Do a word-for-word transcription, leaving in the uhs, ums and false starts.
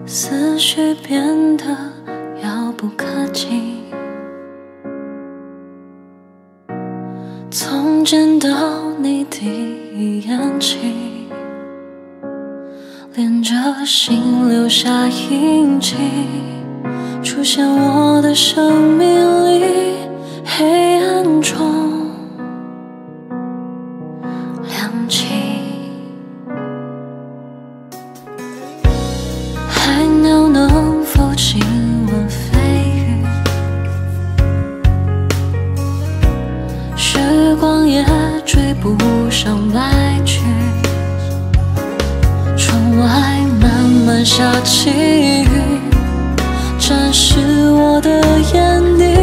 思绪变得遥不可及。从见到你第一眼起，连着心留下印记，出现我的生命里，黑暗中亮起。海鸟能否亲吻飞鱼？时光也追不上白驹。窗外慢慢下起雨，沾湿我的眼底。